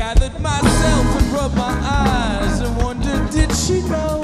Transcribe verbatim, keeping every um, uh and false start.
gathered myself and rubbed my eyes and wondered, did she know?